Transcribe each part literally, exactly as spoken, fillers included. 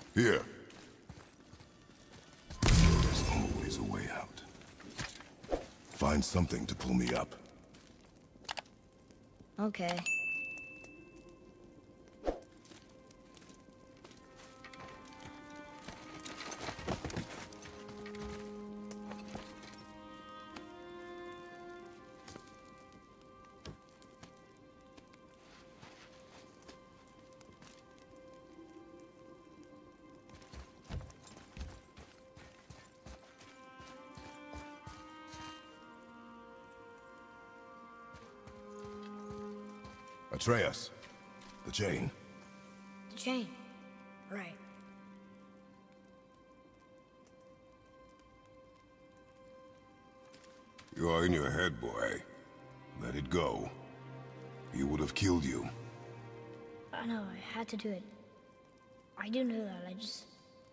Here. There's always a way out. Find something to pull me up. Okay. Atreus. The chain. The chain. Right. You are in your head, boy. Let it go. He would have killed you. I know, I had to do it. I do know that, I just...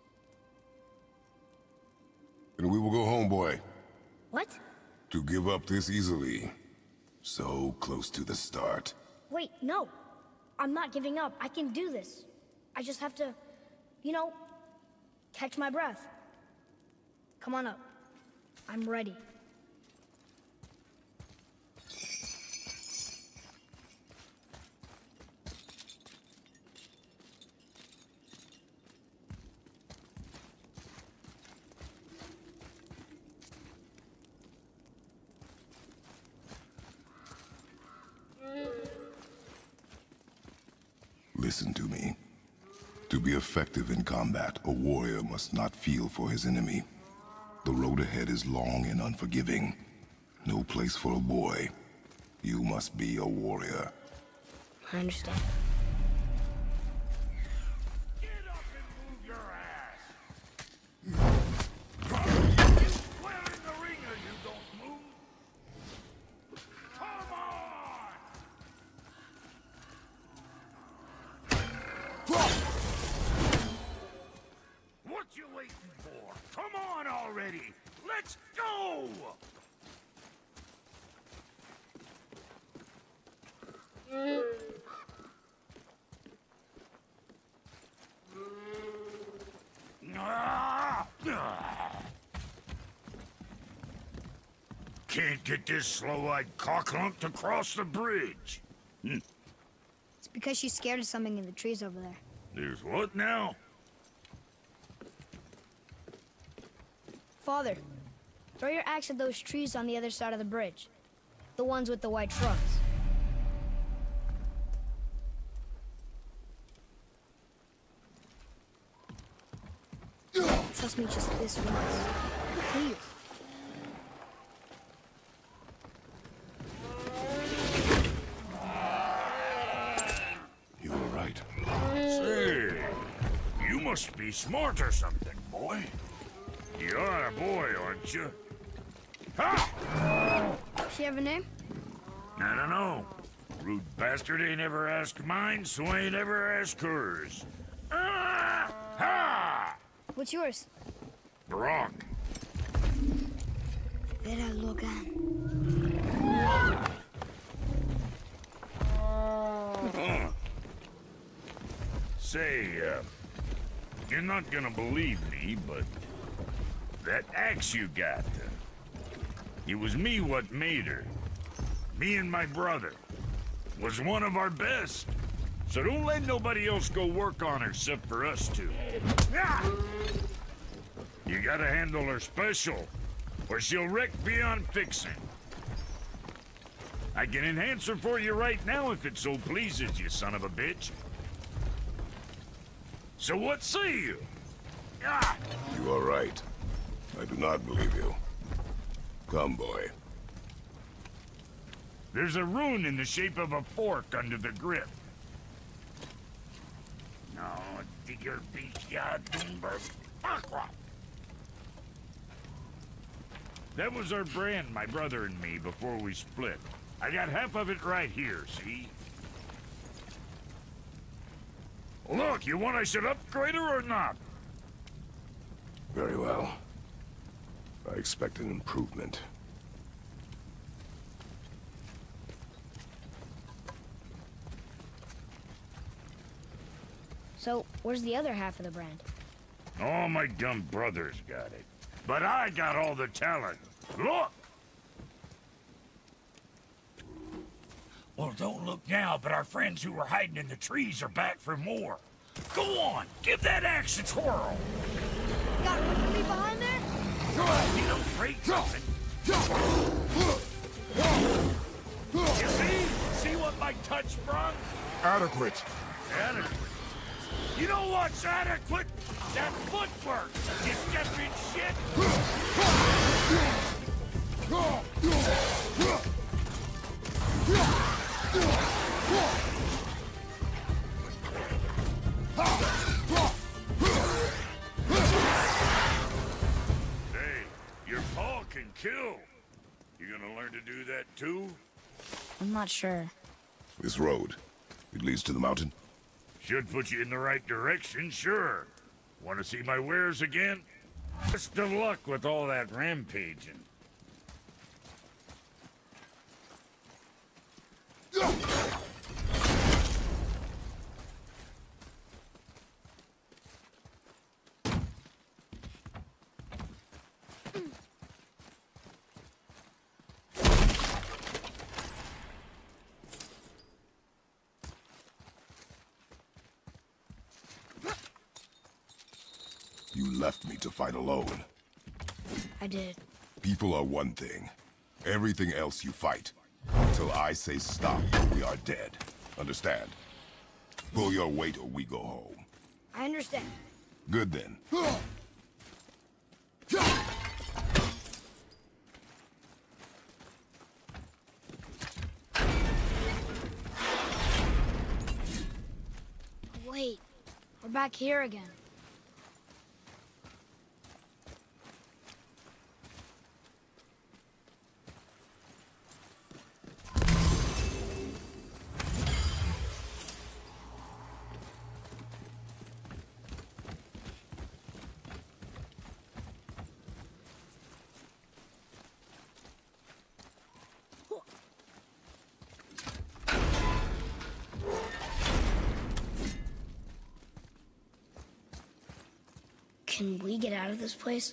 And we will go home, boy. What? To give up this easily. So close to the start. Wait, no! I'm not giving up. I can do this. I just have to, you know, catch my breath. Come on up. I'm ready. Listen to me. To be effective in combat, a warrior must not feel for his enemy. The road ahead is long and unforgiving. No place for a boy. You must be a warrior. I understand. Get up and move your ass! You swear in the ring or you don't move! Come on! What you waiting for? Come on already! Let's go! Can't get this slow-eyed cocklump to cross the bridge. Hm. It's because she's scared of something in the trees over there. There's what now? Father, throw your axe at those trees on the other side of the bridge. The ones with the white trunks. Trust me just this once. Please. You were right. Say, you must be smart or something, boy. You're a boy, aren't you? Ha! Does she have a name? I don't know. Rude bastard ain't ever asked mine, so ain't ever asked hers. Ah! Ha! What's yours? Brock. Vera Logan. Huh. Say, uh, you're not gonna believe me, but that axe you got, uh, it was me what made her. Me and my brother. Was one of our best. So don't let nobody else go work on her except for us two. Ah! You gotta handle her special, or she'll wreck beyond fixing. I can enhance her for you right now if it so pleases you, son of a bitch. So what say you? Ah! You are right. I do not believe you. Come, boy. There's a rune in the shape of a fork under the grip. No, digger beach ya Doomberg. Aqua. That was our brand, my brother and me, before we split. I got half of it right here, see? Look, you want I should upgrade her or not? Very well. I expect an improvement. So, where's the other half of the brand? All my dumb brothers got it. But I got all the talent. Look! Well, don't look now, but our friends who were hiding in the trees are back for more. Go on, give that axe a twirl. Got room for me behind there? You don't break something. You see? See what my touch brought? Adequate. Adequate. You know what's adequate? That footwork, you stepping shit! Hey, your paw can kill. You gonna learn to do that too? I'm not sure. This road, it leads to the mountain? Should put you in the right direction, sure. Want to see my wares again? Best of luck with all that rampaging. You left me to fight alone. I did. People are one thing. Everything else you fight. Until I say stop, we are dead. Understand? Pull your weight or we go home. I understand. Good then. Wait, we're back here again. Can we get out of this place?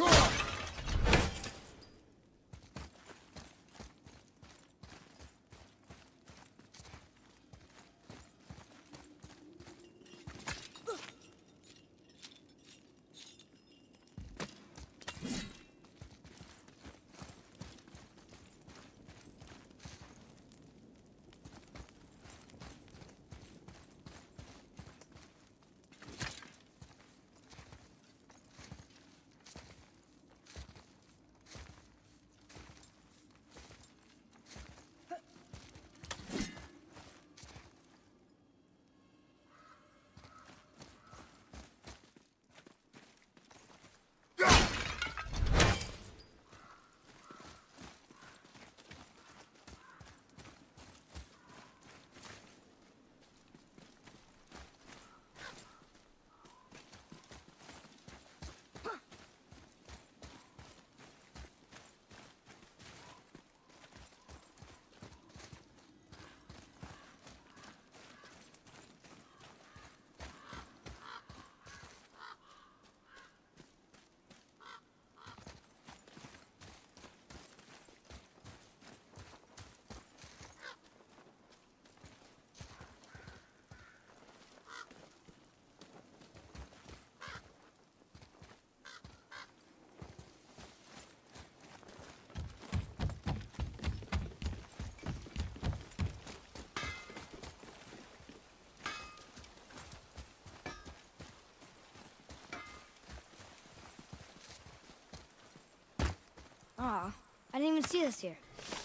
Aw, I didn't even see this here.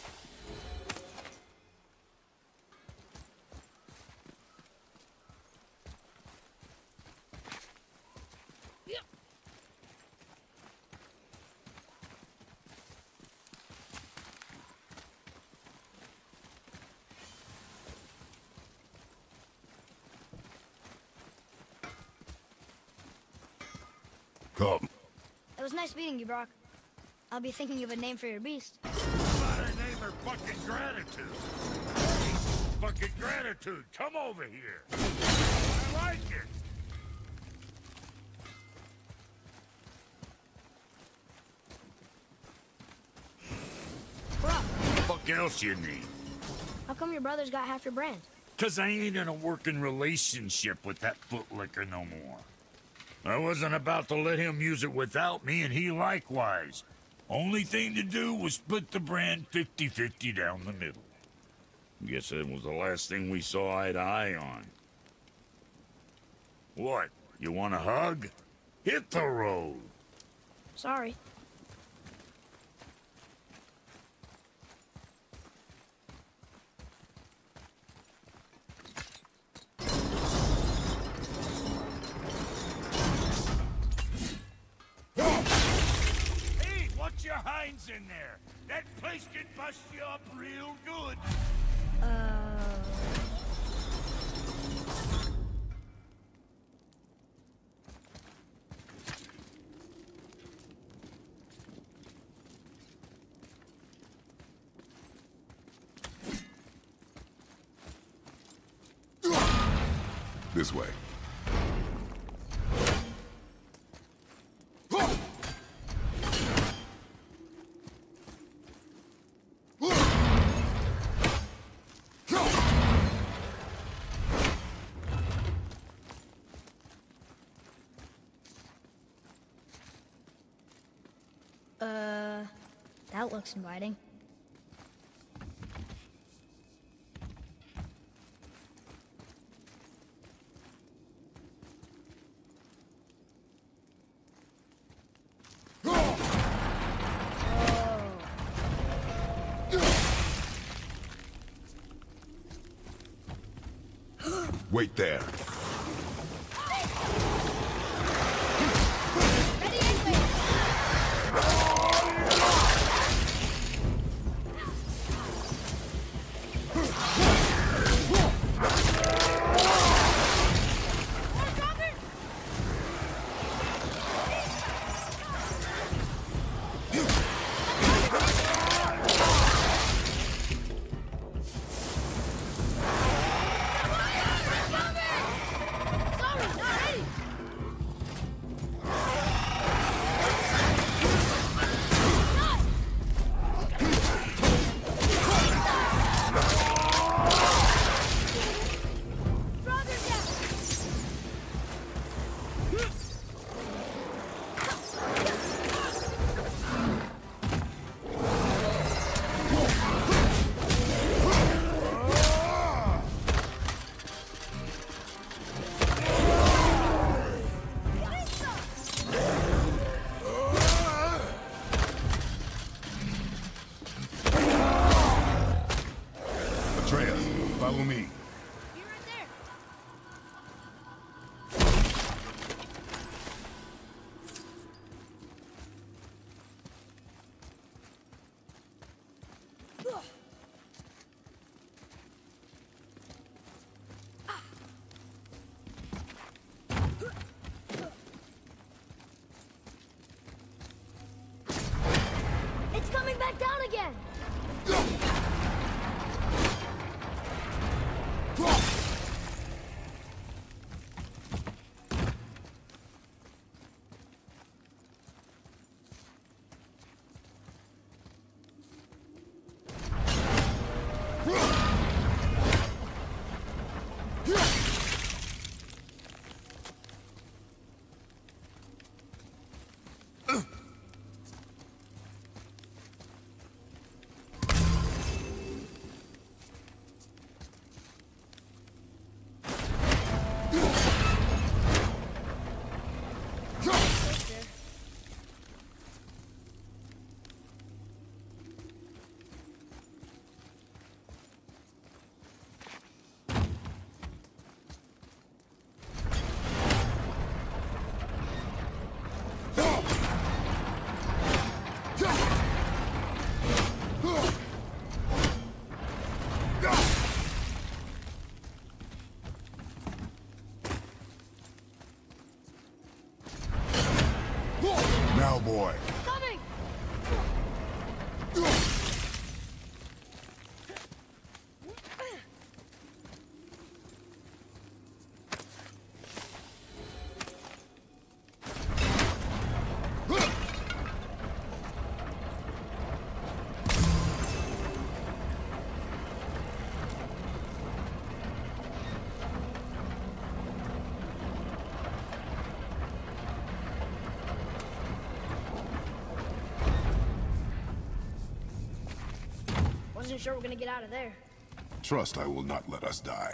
Come. It was nice meeting you, Brock. I'll be thinking of a name for your beast. About a name or fucking gratitude. Fucking gratitude. Come over here. I like it. else you need. How come your brother's got half your brand? Cause I ain't in a working relationship with that footlicker no more. I wasn't about to let him use it without me, and he likewise. Only thing to do was split the brand fifty fifty down the middle. Guess that was the last thing we saw eye to eye on. What? You want a hug? Hit the road. Sorry. Hey, watch your hinds in there. That place can bust you up real good. Uh... This way. Uh, that looks inviting. Wait there. Follow me. Be right there. It's coming back down again. Now, boy. Coming! wasn't sure we're gonna get out of there. Trust I will not let us die.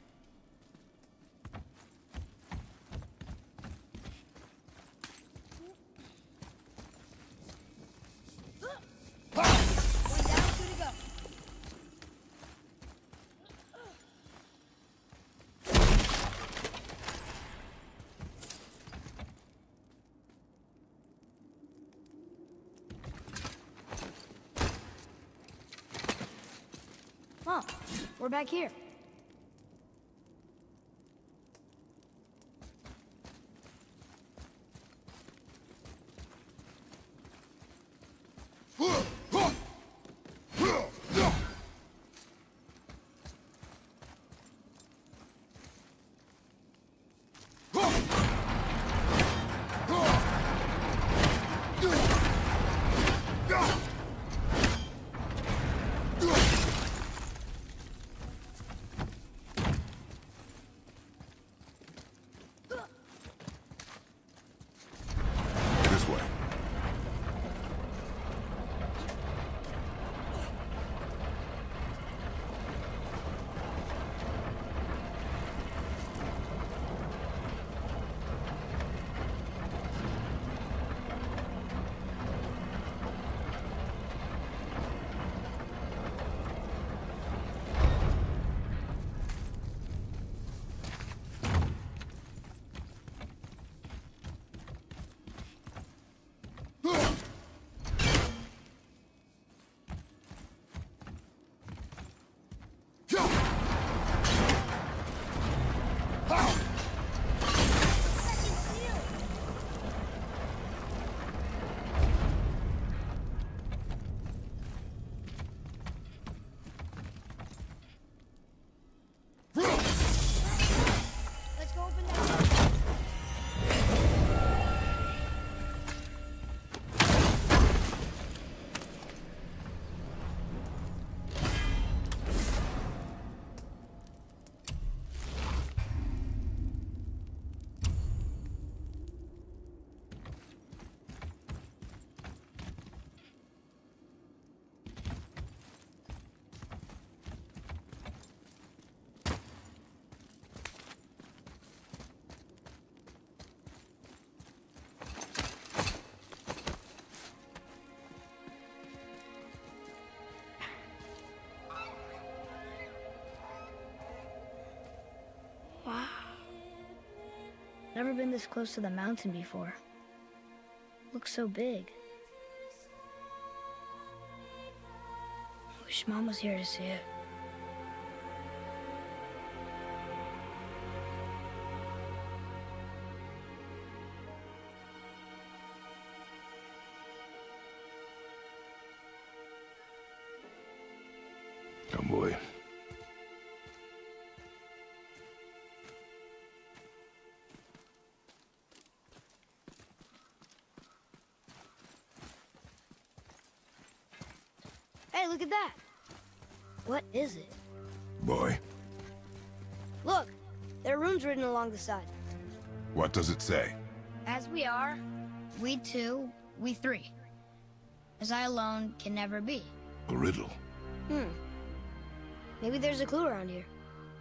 One down, two to go. Oh, we're back here. This way. Let's go open that door. Wow. Never been this close to the mountain before. Looks so big. Wish Mom was here to see it. Come, boy. Hey, look at that. What is it? Boy. Look, there are runes written along the side. What does it say? As we are, we two, we three. As I alone can never be. A riddle. Hmm. Maybe there's a clue around here.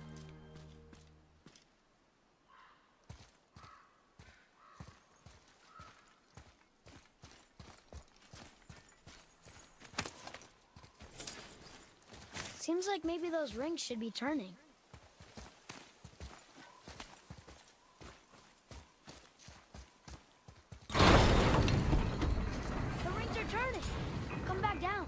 Seems like maybe those rings should be turning. The rings are turning! Come back down.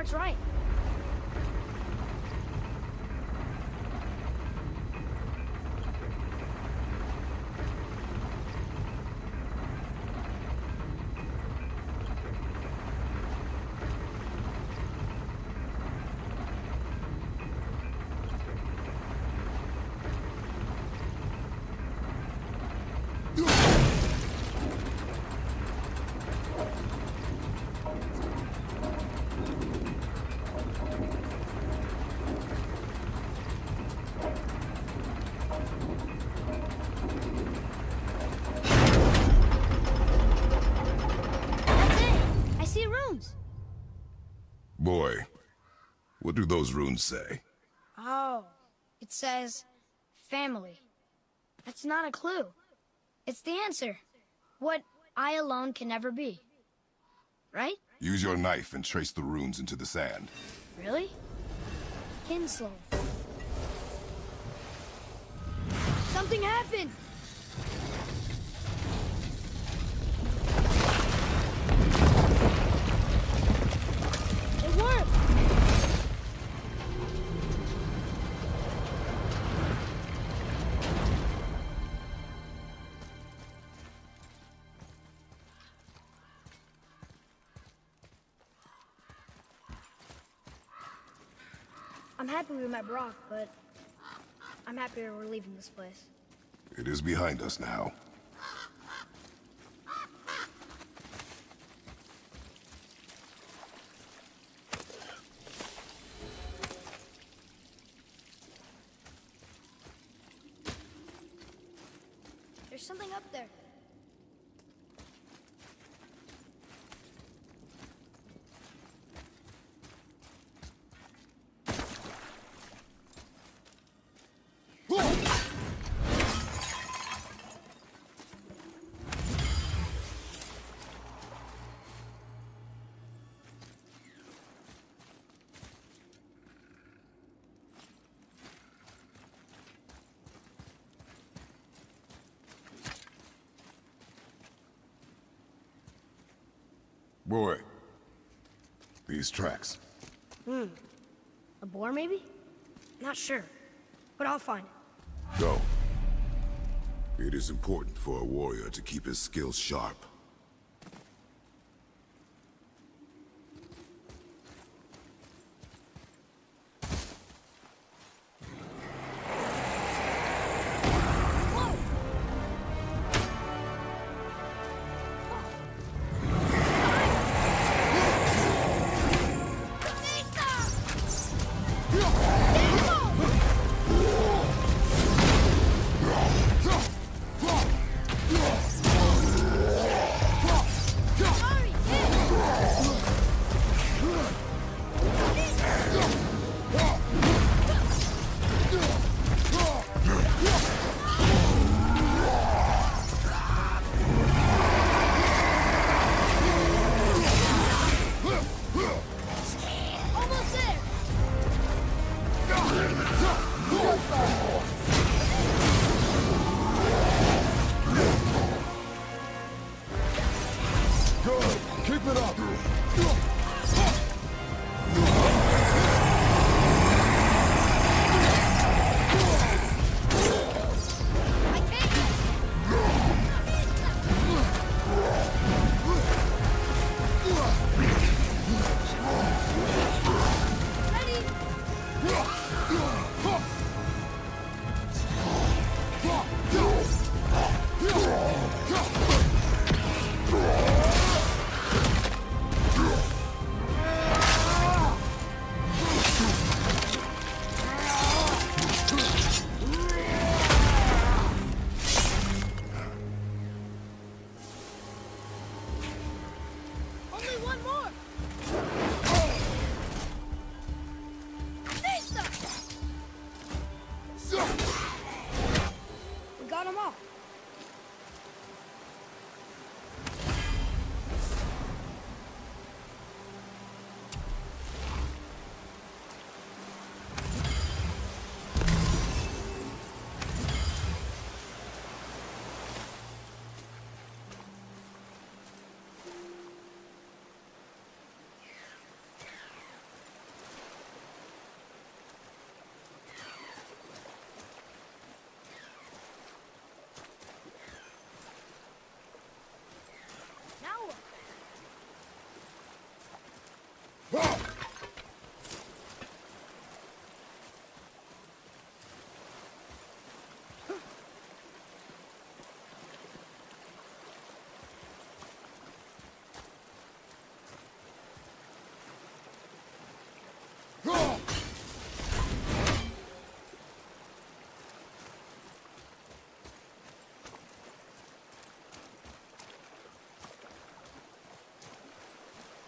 That's right. Boy, what do those runes say? Oh, it says family. That's not a clue. It's the answer. What I alone can never be. Right? Use your knife and trace the runes into the sand. Really? Kinslow. Something happened! It worked! I'm happy we met Brock, but I'm happier we're leaving this place. It is behind us now. There's something up there. Boy, these tracks. Hmm. A boar, maybe? Not sure, but I'll find it. Go. It is important for a warrior to keep his skills sharp.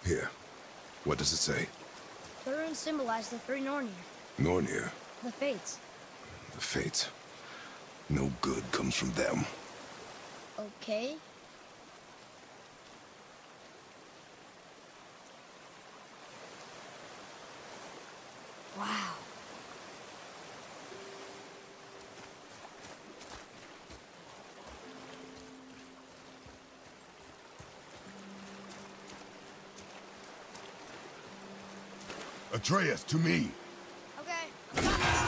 Here. What does it say? The runes symbolize the three Nornir. Nornir. The Fates. The Fates. No good comes from them. Okay. Wow. Atreus, to me! Okay.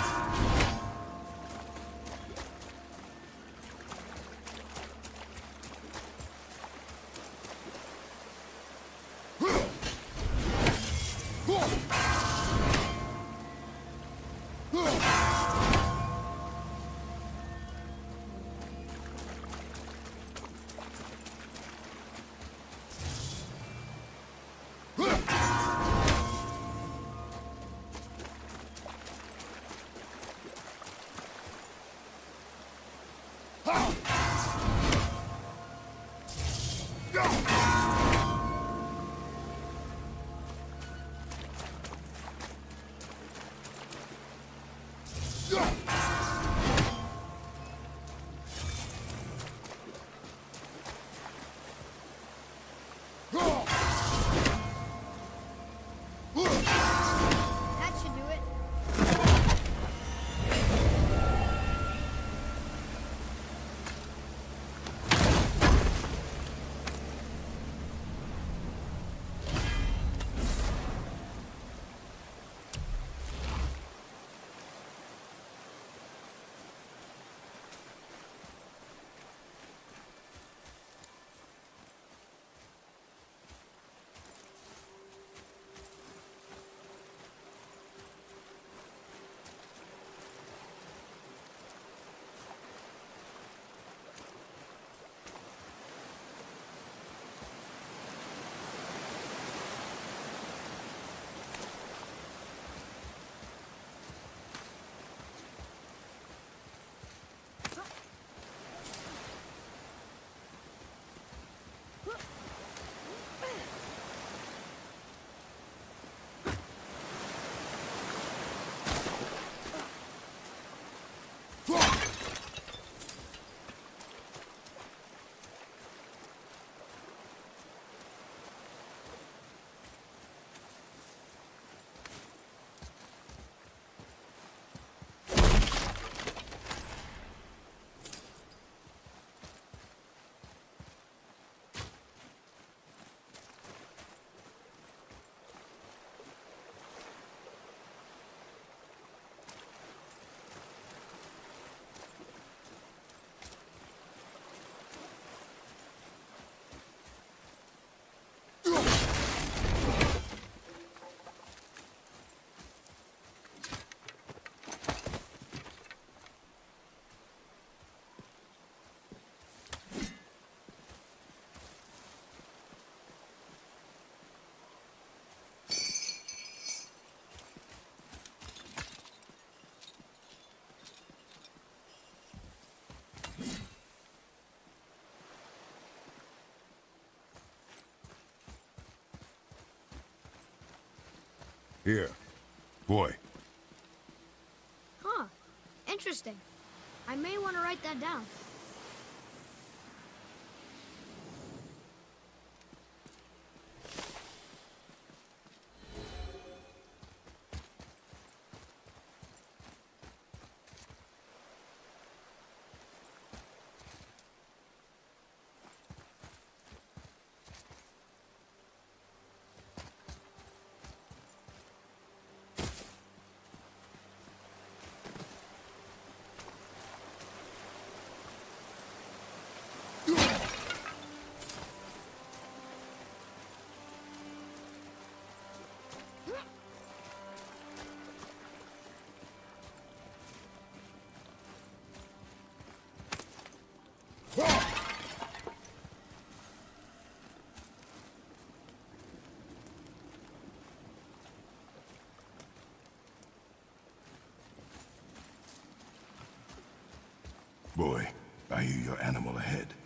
That should do it. Here. Boy. Huh. Interesting. I may want to write that down. Boy, I hear your animal ahead.